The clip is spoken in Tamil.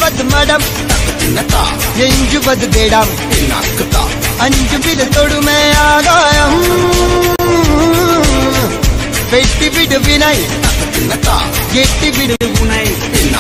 பது மடம் எஞ்சுவது தேடம் அஞ்சு வித தொடுமே ஆகாயம் வெட்டி விடு வினை எட்டி விடு உனை